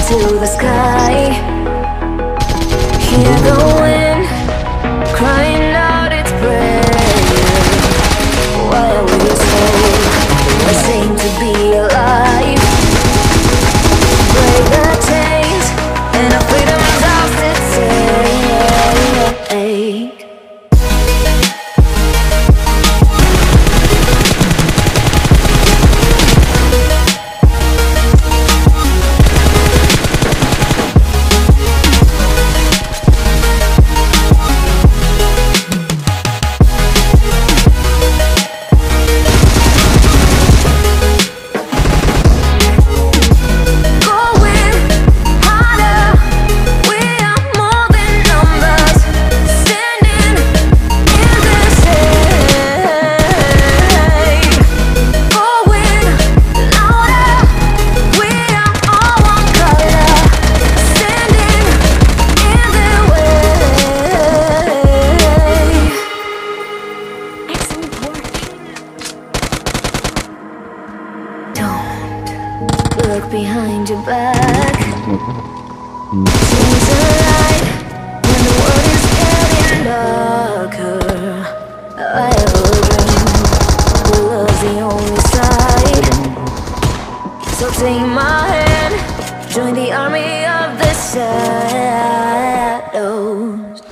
to the sky. Hear the wind crying out its prayer. While we stay, I seem to be alive. Break the chains and our freedom's ours to take. Look behind your back. Seems alright when the world is getting darker. I have a dream where love's the only side. So take my hand, join the army of the shadows.